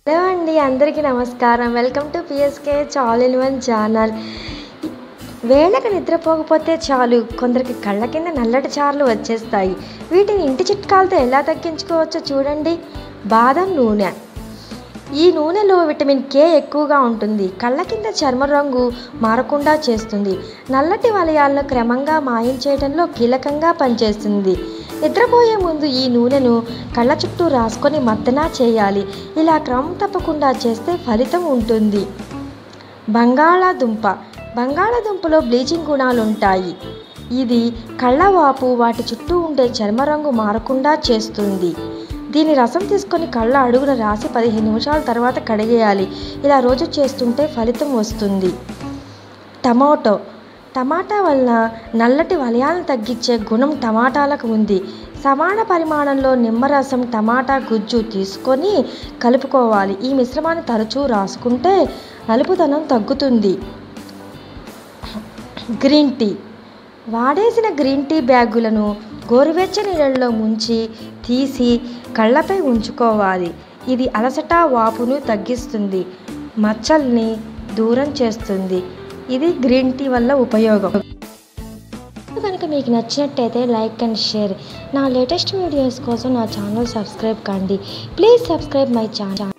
Hello అండి, అందరికీ నమస్కారం. Welcome to PSK all in one channel. వేళకు నిద్రపోకపోతే చాలు, కొందరికి కళ్ళ కింద నల్లటి చారలు వచ్చేస్తాయి. వీటిని ఇంటి చిట్కాలతో ఎలా తగ్గించుకోవచ్చో చూడండి. బాదం నూనె. ఈ నూనెలో విటమిన్ కే ఎక్కువగా ఉంటుంది. కళ్ళ కింద చర్మ రంగు మారకుండా చేస్తుంది. నల్లటి వలయాలను క్రమంగా మాయం చేయడంలో కీలకంగా పనిచేస్తుంది. నిద్రపోయే ముందు ఈ నూనెను కళ్ళ చుట్టూ రాసుకొని మర్దనా చేయాలి. ఇలా క్రమం తప్పకుండా చేస్తే ఫలితం ఉంటుంది. బంగాళాదుంపలో బ్లీచింగ్ గుణాలు ఉంటాయి. ఇది కళ్ళవాపు, వాటి చుట్టూ ఉండే చర్మ రంగు మారకుండా చేస్తుంది. దీని రసం తీసుకొని కళ్ళ అడుగున రాసి 15 నిమిషాల తర్వాత కడిగేయాలి. ఇలా రోజు చేస్తుంటే ఫలితం వస్తుంది. టమాటా వలన నల్లటి వలయాలను తగ్గించే గుణం టమాటాలకు ఉంది. సమాన పరిమాణంలో నిమ్మరసం, టమాటా గుజ్జు తీసుకొని కలుపుకోవాలి. ఈ మిశ్రమాన్ని తరచూ రాసుకుంటే నలుపుదనం తగ్గుతుంది. Green tea. వాడేసిన గ్రీన్ టీ బ్యాగులను గోరువెచ్చని నీళ్ళలో ముంచి తీసి కళ్ళపై ఉంచుకోవాలి. ఇది అలసట, వాపును తగ్గిస్తుంది, మచ్చల్ని దూరం చేస్తుంది. ఇది గ్రీన్ టీ వల్ల ఉపయోగం. కనుక మీకు నచ్చినట్టయితే లైక్ అండ్ షేర్. నా లేటెస్ట్ వీడియోస్ కోసం నా ఛానల్ సబ్స్క్రైబ్ కండి. Please subscribe my channel.